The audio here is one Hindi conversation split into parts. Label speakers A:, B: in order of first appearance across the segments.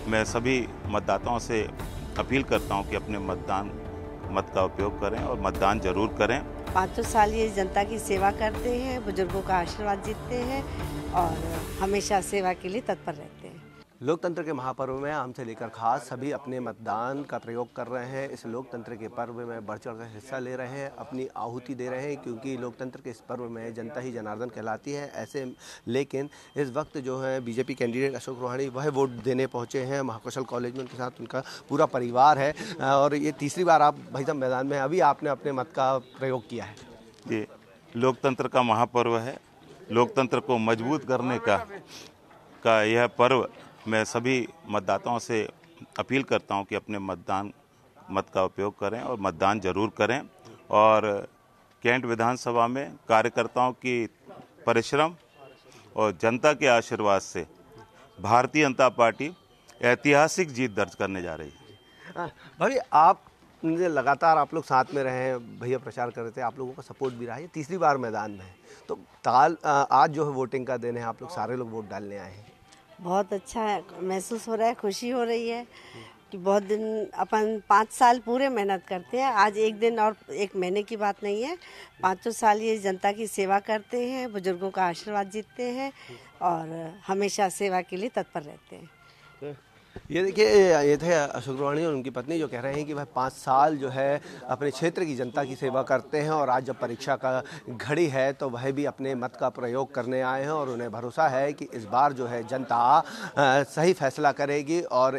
A: मैं सभी मतदाताओं से अपील करता हूं कि अपने मत का उपयोग करें और मतदान जरूर करें।
B: 5 साल ये जनता की सेवा करते हैं, बुजुर्गों का आशीर्वाद जीतते हैं और हमेशा सेवा के लिए तत्पर रहते हैं।
C: लोकतंत्र के महापर्व में आम से लेकर खास सभी अपने मतदान का प्रयोग कर रहे हैं। इस लोकतंत्र के पर्व में बढ़ चढ़ कर हिस्सा ले रहे हैं, अपनी आहुति दे रहे हैं, क्योंकि लोकतंत्र के इस पर्व में जनता ही जनार्दन कहलाती है। ऐसे लेकिन इस वक्त जो है बीजेपी कैंडिडेट अशोक रोहाणी वह वोट देने पहुंचे हैं महाकौशल कॉलेज में। उनके साथ उनका पूरा परिवार है और ये तीसरी बार आप भाई साहब मैदान में, अभी आपने अपने मत का प्रयोग किया है।
A: ये लोकतंत्र का महापर्व है। लोकतंत्र को मजबूत करने का यह पर्व, मैं सभी मतदाताओं से अपील करता हूं कि अपने मत का उपयोग करें और मतदान जरूर करें। और कैंट विधानसभा में कार्यकर्ताओं की परिश्रम और जनता के आशीर्वाद से भारतीय जनता पार्टी ऐतिहासिक जीत दर्ज करने जा रही है।
C: भाई आप लगातार आप लोग साथ में रहे हैं, भैया प्रचार कर रहे थे, आप लोगों का सपोर्ट भी रहा है। तीसरी बार मैदान में है तो आज जो है वोटिंग का दिन है, आप लोग सारे लोग वोट डालने आए हैं।
B: बहुत अच्छा महसूस हो रहा है, खुशी हो रही है कि बहुत दिन अपन 5 साल पूरे मेहनत करते हैं। आज एक दिन और एक महीने की बात नहीं है, 5 साल ये जनता की सेवा करते हैं, बुजुर्गों का आशीर्वाद जीतते हैं और हमेशा सेवा के लिए तत्पर रहते हैं।
C: ये देखिए, ये थे अशोक रोहाणी और उनकी पत्नी जो कह रहे हैं कि भाई 5 साल जो है अपने क्षेत्र की जनता की सेवा करते हैं और आज जब परीक्षा का घड़ी है तो वह भी अपने मत का प्रयोग करने आए हैं और उन्हें भरोसा है कि इस बार जो है जनता सही फैसला करेगी और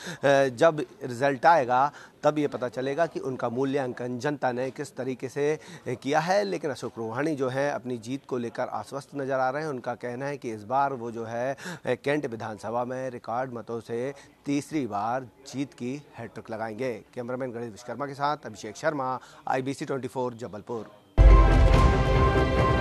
C: जब रिजल्ट आएगा तब ये पता चलेगा कि उनका मूल्यांकन जनता ने किस तरीके से किया है। लेकिन अशोक रोहाणी जो है अपनी जीत को लेकर आश्वस्त नज़र आ रहे हैं। उनका कहना है कि इस बार वो जो है कैंट विधानसभा में रिकॉर्ड मतों से तीसरी बार जीत की हैट्रिक लगाएंगे। कैमरामैन गणेश विश्वकर्मा के साथ अभिषेक शर्मा, IBC 24 जबलपुर।